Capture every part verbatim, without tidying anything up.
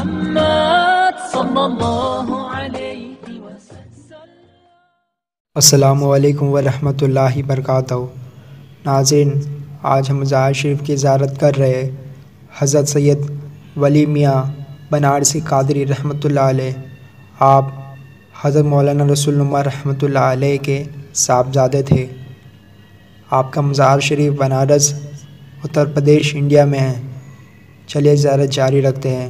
محمد صلی اللہ علیہ وسلم۔ السلام علیکم ورحمۃ اللہ وبرکاتہ۔ ناظرین، آج ہم مزار شریف کی زیارت کر رہے حضرت سید ولی میاں بنارسی قادری رحمۃ اللہ علیہ۔ آپ حضرت مولانا رسول اللہ رحمۃ اللہ علیہ کے صاحبزادے تھے۔ آپ کا مزار شریف بنارس اتر پردیش انڈیا میں ہے۔ چلیے زیارت جاری رکھتے ہیں۔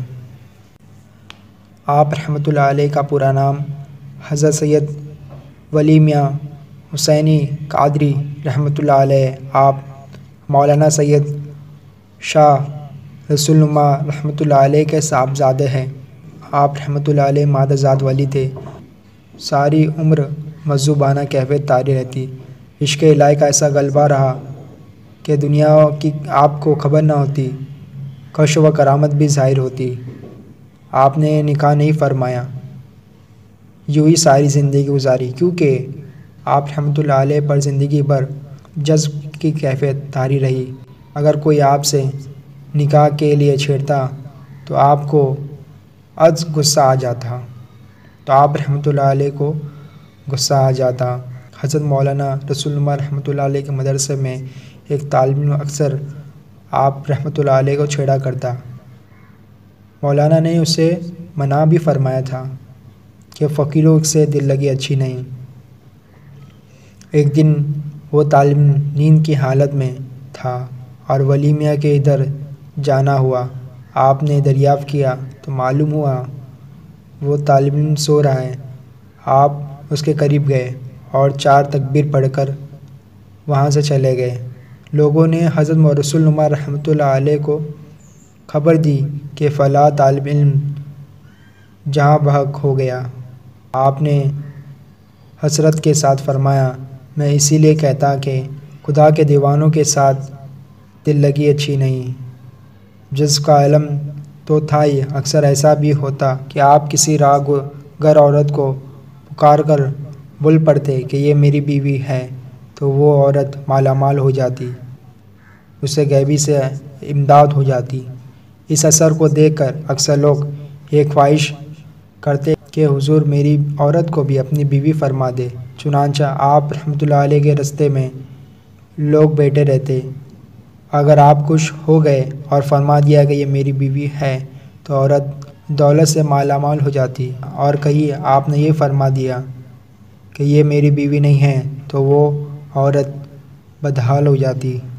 آپ رحمۃ اللہ علیہ کا پورا نام حضرت سید ولی میاں حسینی قادری رحمۃ اللہ علیہ۔ آپ مولانا سید شاہ رسول اللہ رحمۃ اللہ علیہ کے صاحبزادے ہیں۔ آپ رحمۃ اللہ علیہ مادہ ذات ولی تھے۔ ساری عمر مذہبانہ کیفیت طاری رہتی۔ عشق الہی کا ایسا غلبہ رہا کہ دنیا کی آپ کو خبر نہ ہوتی، کشف و کرامت بھی ظاہر ہوتی۔ آپ نے نکاح نہیں فرمایا، یوں ہی ساری زندگی گزاری، کیونکہ آپ رحمۃ اللہ علیہ پر زندگی بھر جذب کی کیفیت طاری رہی۔ اگر کوئی آپ سے نکاح کے لیے چھیڑتا تو آپ کو از غصہ آ جاتا تو آپ رحمۃ اللہ علیہ کو غصہ آ جاتا۔ حضرت مولانا رسول اللہ رحمۃ اللہ علیہ کے مدرسے میں ایک طالب علم اکثر آپ رحمۃ اللہ علیہ کو چھیڑا کرتا۔ مولانا نے اسے منع بھی فرمایا تھا کہ فقیروں سے دل لگی اچھی نہیں۔ ایک دن وہ طالب علم نیند کی حالت میں تھا اور ولی میاں کے ادھر جانا ہوا۔ آپ نے دریافت کیا تو معلوم ہوا وہ طالب علم سو رہا ہے۔ آپ اس کے قریب گئے اور چار تکبیر پڑھ کر وہاں سے چلے گئے۔ لوگوں نے حضرت رسول اللہ رحمۃ اللہ علیہ کو خبر دی کہ فلاں طالب علم جہاں بحق ہو گیا۔ آپ نے حسرت کے ساتھ فرمایا، میں اسی لیے کہتا کہ خدا کے دیوانوں کے ساتھ دل لگی اچھی نہیں۔ جس کا علم تو تھا ہی، اکثر ایسا بھی ہوتا کہ آپ کسی راہ گر عورت کو پکار کر بول پڑتے کہ یہ میری بیوی ہے، تو وہ عورت مالا مال ہو جاتی، اسے غیبی سے امداد ہو جاتی۔ اس اثر کو دیکھ کر اکثر لوگ یہ خواہش کرتے کہ حضور میری عورت کو بھی اپنی بیوی فرما دے۔ چنانچہ آپ رحمۃ اللہ علیہ کے رستے میں لوگ بیٹھے رہتے۔ اگر آپ خوش ہو گئے اور فرما دیا کہ یہ میری بیوی ہے تو عورت دولت سے مالا مال ہو جاتی، اور کہیں آپ نے یہ فرما دیا کہ یہ میری بیوی نہیں ہے تو وہ عورت بدحال ہو جاتی۔